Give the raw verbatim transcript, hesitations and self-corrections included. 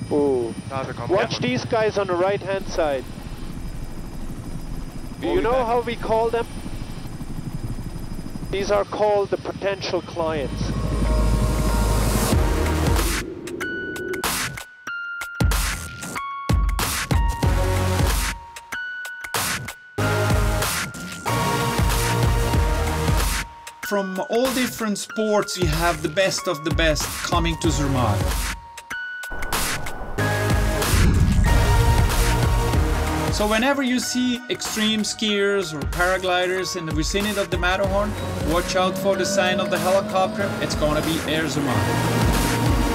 Oh. Ah, wir kommen Watch her. these guys on the right hand side. Do Oh, you we know back. how we call them? These are called the potential clients. From all different sports, you have the best of the best coming to Zermatt. So whenever you see extreme skiers or paragliders in the vicinity of the Matterhorn, watch out for the sign of the helicopter. It's gonna be Air Zermatt.